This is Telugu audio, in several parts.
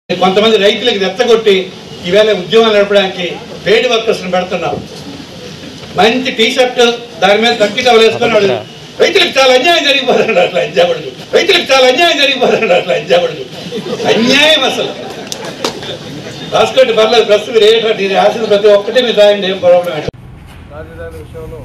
కొంతమంది రైతులకు రెచ్చగొట్టి ఈవేళ ఉద్యమాలు నడపడానికి పెయిడ్ వర్కర్స్ని పెడుతున్నాం. మంచి టీషర్ట్ దాని మీద తక్కిటవలు వేసుకున్నాడు. రైతులకు చాలా అన్యాయం జరిగిపోతున్నాడు, అట్లా అంజాబడదు. రైతులకు చాలా అన్యాయం జరిగిపోతున్నాడు, అట్లా అంజాబడదు. అన్యాయం అసలు రాసుకోండి, పర్లేదు. ప్రస్తుతం మీరు రాసిన ప్రతి ఒక్కటే మీరు రాయండి, ఏం ప్రాబ్లం. రాజధాని విషయంలో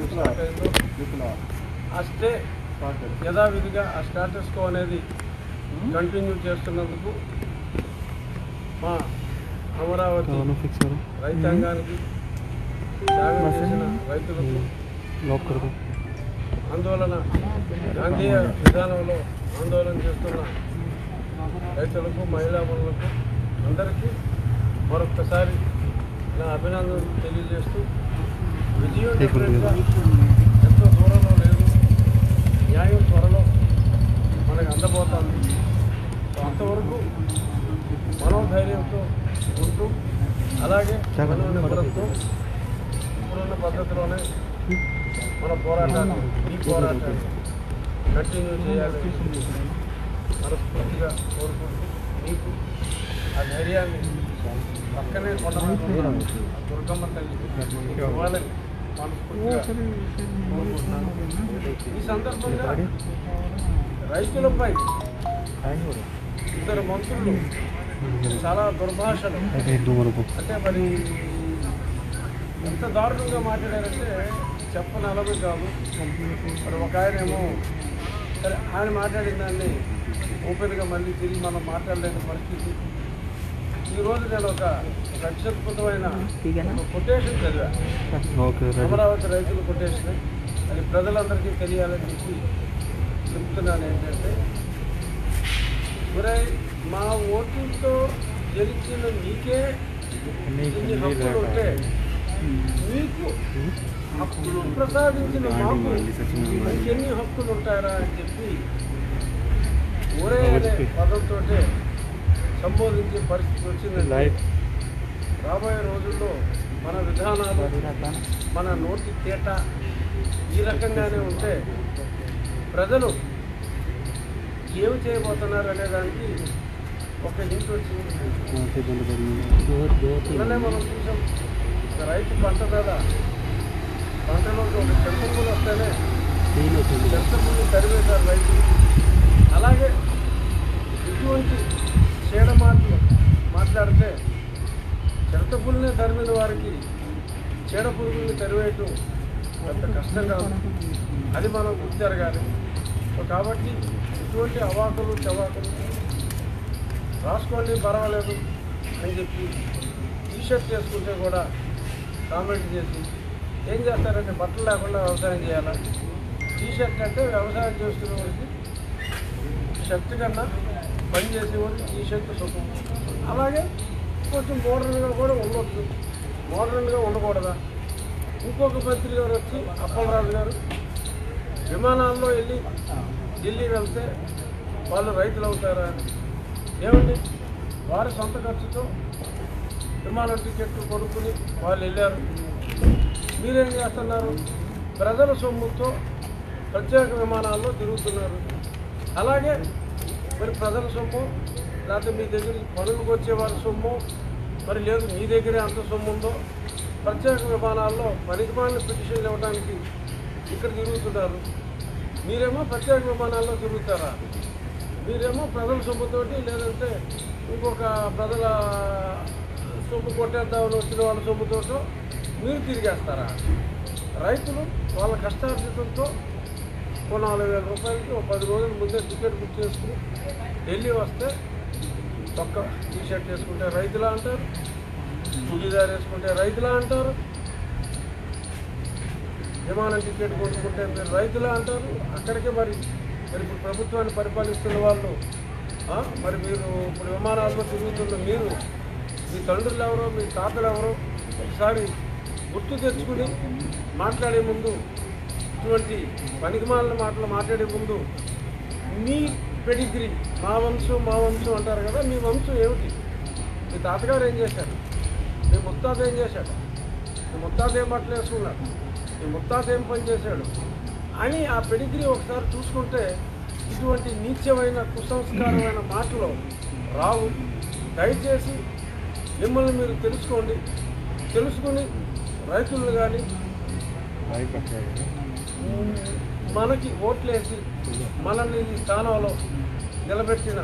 ఆ స్టే యథావిధిగా ఆ స్టాటస్ కో అనేది కంటిన్యూ చేస్తున్నందుకు మా అమరావతి రైతాంగానికి, త్యాగం చేసిన రైతులకు, ఆందోళన గాంధీయ విధానంలో ఆందోళన చేస్తున్న రైతులకు, మహిళామణులకు అందరికీ మరొక్కసారి నా అభినందనలు తెలియజేస్తూ, విజయం డెఫినెట్గా ఎంతో దూరంలో లేదు, న్యాయం త్వరలో మనకు అందబోతుంది. అంతవరకు మనోధైర్యంతో ఉంటూ, అలాగే మనోనిబ్బరంతో ఇప్పుడున్న పద్ధతిలోనే మన పోరాటాన్ని, ఈ పోరాటాన్ని కంటిన్యూ చేయాలని మనస్ఫూర్తిగా కోరుకుంటూ, మీకు ఆ ధైర్యాన్ని పక్కనే కొండమని దుర్గమ్మ తల్లి ఇవ్వాలని మనస్ఫూర్తిగా కోరుకుంటున్నాను. ఈ సందర్భంగా రైతులపై ఇద్దరు మంత్రులు చాలా దుర్భాషలు, అంటే మరి ఎంత దారుణంగా మాట్లాడారంటే చెప్పని అలవి కాదు. మరి ఒక ఆయనేమో సరే ఆయన మాట్లాడిన దాన్ని ఓపెన్గా మళ్ళీ తిరిగి మనం మాట్లాడలేని పరిస్థితి. ఈరోజు నేను ఒక అత్యద్భుతమైన కొటేషన్ చదివా, అమరావతి రైతుల కొటేషన్. అది ప్రజలందరికీ తెలియాలని చెప్పి చెప్తున్నాను. ఏంటంటే, ఒరే మా ఓటుతో గెలిచిన నీకే ఇన్ని హక్కులు ఉంటే మీకు హక్కులు ప్రసాదించిన మాకు ఇంకెన్ని హక్కులు ఉంటారా అని చెప్పి ఒరే అనే పదంతో సంబోధించే పరిస్థితి వచ్చిందంటే, రాబోయే రోజుల్లో మన విధానాలు, మన నోటి తేట ఈ రకంగానే ఉంటే ప్రజలు ఏమి చేయబోతున్నారు అనే దానికి ఒక హింట్ వచ్చింది. ఇలానే మనం చూసాం, రైతు పంట మీద పంటలోకి ఒక చెంతపులు వస్తేనే చెంతపుల్ని తరివేశారు రైతులు. అలాగే ఇటువంటి చీడ మాటలు మాట్లాడితే చెంతపుల్ని తరిమిన వారికి చీడ పురుగుల్ని తరివేయటం అంత కష్టంగా ఉంది. అది మనం గుర్తిరగాలి. కాబట్టి ఇటువంటి అవాకులు చవాకులు రాసుకోండి పర్వాలేదు అని చెప్పి టీషర్ట్ చేసుకుంటే కూడా కామెంట్ చేసి ఏం చేస్తారంటే బట్టలు లేకుండా వ్యవసాయం చేయాలా? టీషర్ట్ అంటే వ్యవసాయం చేస్తున్న వారికి షర్ట్ కన్నా పని చేసేవారికి టీషర్ట్ సుఖం. అలాగే కొంచెం మోడర్న్గా కూడా ఉండొచ్చు, మోడర్న్గా ఉండకూడదా? ఇంకొక మంత్రి గారు వచ్చి అప్పలరాజు గారు విమానాల్లో వెళ్ళి ఢిల్లీ వెళ్తే వాళ్ళు రైతులు అవుతారా? ఏమండి, వారి సొంత ఖర్చుతో విమానం టికెట్లు కొనుక్కుని వాళ్ళు వెళ్ళారు. మీరేం చేస్తున్నారు? ప్రజల సొమ్ముతో ప్రత్యేక విమానాల్లో తిరుగుతున్నారు. అలాగే మరి ప్రజల సొమ్ము, లేకపోతే మీ దగ్గర పనులకు వచ్చే వారి సొమ్ము, మరి లేదు మీ దగ్గరే అంత సొమ్ము ఉందో ప్రత్యేక విమానాల్లో పనికిమాలిన పిటిషన్లు ఇవ్వడానికి ఇక్కడ తిరుగుతున్నారు. మీరేమో ప్రత్యేక విమానాల్లో తిరుగుతారా? మీరేమో ప్రజల సొమ్ముతోటి, లేదంటే ఇంకొక ప్రజల సొమ్ము కొట్టేద్దామని వచ్చిన వాళ్ళ సొమ్ముతోటో మీరు తిరిగేస్తారా? రైతులు వాళ్ళ కష్టార్జితంతో 4,000 రూపాయలకి 10 రోజుల ముందే టికెట్ బుక్ చేసుకుని ఢిల్లీ వస్తే ఒక్క టీషర్ట్ వేసుకుంటే రైతులా అంటారు, చుడీదార్ వేసుకుంటే రైతులా అంటారు, విమానం టికెట్ కొనుక్కుంటే మీరు రైతులా అంటారు. అక్కడికే మరి ఇప్పుడు ప్రభుత్వాన్ని పరిపాలిస్తున్న వాళ్ళు, మరి మీరు ఇప్పుడు విమానాల్లో తిరుగుతున్న మీరు, మీ తండ్రులు ఎవరో, మీ తాతలు ఎవరో ఒకసారి గుర్తు తెచ్చుకుని మాట్లాడే ముందు, ఇటువంటి పనికిమాలిన మాటలు మాట్లాడే ముందు మీ పెడిగ్రీ, మా వంశం అంటారు కదా, మీ వంశం ఏమిటి? మీ తాతగారు ఏం చేశారు? మీ ముత్తాత ఏం చేశాడు? మీ ముత్తాత ఏం బట్టలు వేసుకున్నాడు? మీ ముత్తాత ఏం పని చేశాడు అని ఆ పెడిగ్రీ ఒకసారి చూసుకుంటే ఇటువంటి నీచమైన కుసంస్కారమైన మాటలు రావు. దయచేసి మిమ్మల్ని మీరు తెలుసుకుని రైతులను కానీ మనకి ఓట్లేసి మనల్ని ఈ స్థానంలో నిలబెట్టిన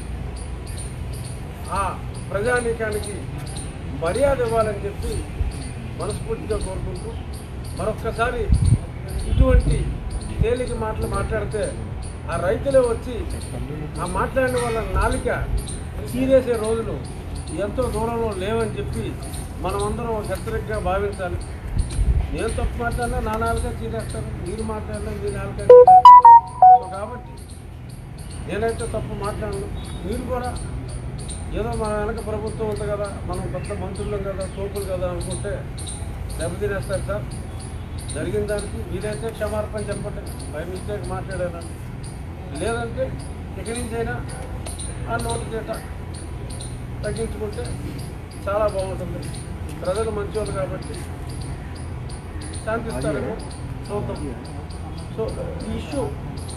ఆ ప్రజానీకానికి మర్యాద ఇవ్వాలని చెప్పి మనస్ఫూర్తిగా కోరుకుంటూ మరొక్కసారి ఇటువంటి తేలిక మాటలు మాట్లాడితే ఆ రైతులే వచ్చి ఆ మాట్లాడిన వాళ్ళ నాలిక చీరేసే రోజులు ఎంతో దూరంలో లేవని చెప్పి మనమందరం హెచ్చరికగా భావించాలి. నేను తప్పు మాట్లాడినా నా నాలుగా చీరేస్తాను, మీరు మాట్లాడినా మీ నాలుగా చీరేస్తారు. కాబట్టి నేనైతే తప్పు మాట్లాడను. మీరు కూడా ఏదో మన వెనక ప్రభుత్వం ఉంది కదా, మనం కొత్త మంత్రులు కదా, తోపులు కదా అనుకుంటే దెబ్బతినేస్తారు సార్. జరిగిన దానికి వీలైతే క్షమార్పణ చెప్పండి, బై మిస్టేక్ మాట్లాడాను. లేదంటే ఇక్కడి నుంచైనా ఆ నోటు చేట తగ్గించుకుంటే చాలా బాగుంటుంది. ప్రజలు మంచివాళ్ళు కాబట్టి శాంతిస్తారేమో చూద్దాం. సో ఈ ఇష్యూ